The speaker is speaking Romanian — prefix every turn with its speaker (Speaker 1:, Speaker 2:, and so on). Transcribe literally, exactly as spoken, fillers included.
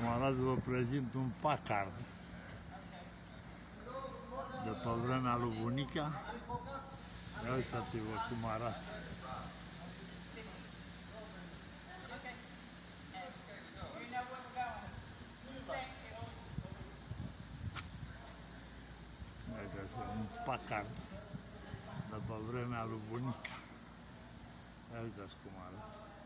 Speaker 1: Acum vă prezint un Packard de pe vremea lui bunica. Ia uitați-vă cum arată. Uitați-vă, un Packard de pe vremea lui bunica. Ia uitați cum arată.